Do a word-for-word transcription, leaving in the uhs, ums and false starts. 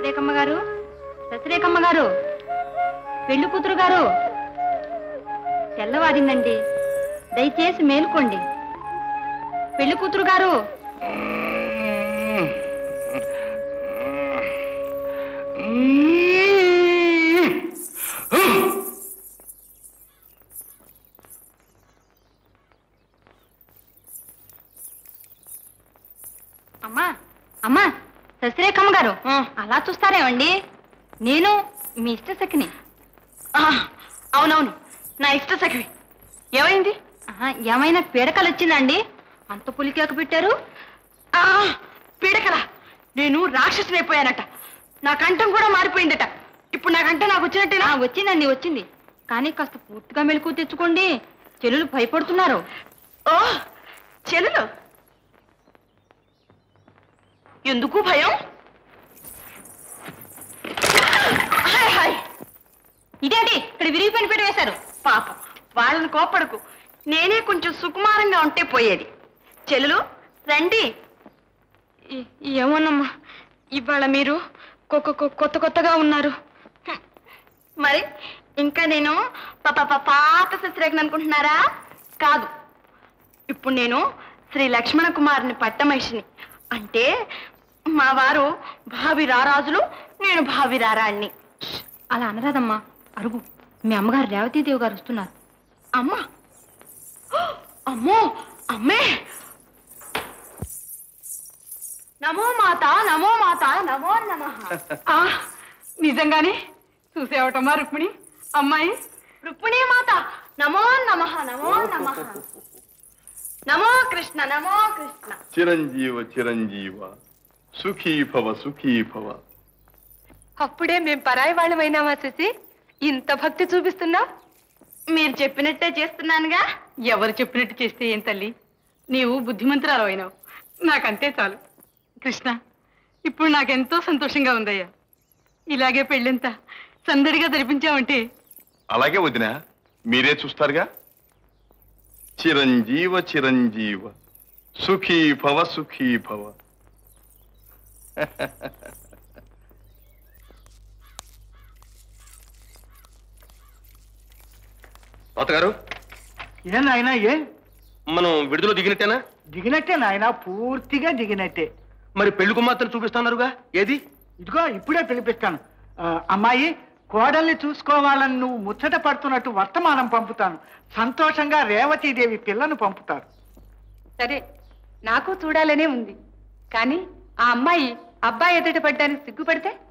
శశిరేఖమ్మ గారు, శశిరేఖమ్మ గారు, పెళ్లి కూతురు గారు, తెల్లవారిందండి, దయచేసి మేలుకోండి. పెళ్లి కూతురు గారు. అమ్మా అమ్మా శశిరేఖమ్మ గారు, అలా చూస్తారేమండి? నేను మీ ఇష్ట సఖిని. అవునవును, నా ఇష్ట సఖివి. ఏమైంది? ఏమైనా పీడకలు వచ్చిందండి? అంత పులికేక పెట్టారు. పీడకలా? నేను రాక్షసుని అయిపోయానట. నా కంఠం కూడా మారిపోయిందట. ఇప్పుడు నా కంఠం నాకు వచ్చినట్టేనా? వచ్చిందండి, వచ్చింది. కానీ కాస్త పూర్తిగా మెలకు తెచ్చుకోండి, చెల్లెలు భయపడుతున్నారు. ఓ చెల్లెలు, ఎందుకు భయం? ఇదేంటి ఇక్కడ విరిగిపోయిన పీట వేశారు? పాపం, వాళ్ళని కోపడకు. నేనే కొంచెం సుకుమారంగా ఉంటే పోయేది. చెల్లెలు రండి. ఏమోనమ్మా, ఇవాళ మీరు కొత్త కొత్తగా ఉన్నారు. మరి ఇంకా నేను పాత శశిరేఖను అనుకుంటున్నారా? కాదు, ఇప్పుడు నేను శ్రీ లక్ష్మణ కుమారుని పట్టమహిషిని. అంటే మా వారు భావి రారాజులు, నేను భావి రారాణ్ణి. అలా అనరాదమ్మా, అరుగు. మీ అమ్మగారు రేవతీదేవి గారు వస్తున్నారు. అమ్మా, అమ్మో, అమ్మే. నమో మాత, నమో మాత, నమో నమః. నిజంగానే చూసేవటమ్మా రుక్మిణి అమ్మాయి? రుక్మిణీ మాత, నమో నమః, నమో నమః. నమో కృష్ణ, నమో కృష్ణ. చిరంజీవ చిరంజీవ, సుఖీ భవ, సుఖీ భవ. అప్పుడే మేం పరాయి వాళ్ళమైనామా శశి? ఇంత భక్తి చూపిస్తున్నా? మీరు చెప్పినట్టే చేస్తున్నానుగా. ఎవరు చెప్పినట్టు చేస్తే ఏం తల్లి, నీవు బుద్ధిమంతురాలు అయినావు. నాకంతే చాలు. కృష్ణ, ఇప్పుడు నాకెంతో సంతోషంగా ఉందయ్యా. ఇలాగే పెళ్ళంతా సందడిగా జరిపించామంటే. అలాగే వదినా, మీరే చూస్తారుగా. చిరంజీవ చిరంజీవ, సుఖీ భవ, సుఖీ భవ. తాతగారు, ఏ నాయనా, ఏ మనం విడుదల దిగినట్టేనా? దిగినట్టే నాయనా, పూర్తిగా దిగినట్టే. మరి పెళ్లి కుమార్తెను చూపిస్తున్నారు, ఏది? ఇదిగో ఇప్పుడే పిలిపిస్తాను. అమ్మాయి, కోడల్ని చూసుకోవాలని నువ్వు ముచ్చట పడుతున్నట్టు వర్తమానం పంపుతాను. సంతోషంగా రేవతీదేవి పిల్లను పంపుతారు. సరే, నాకు చూడాలనే ఉంది. కానీ ఆ అమ్మాయి అబ్బాయి ఎదుట పడ్డానికి సిగ్గుపడితే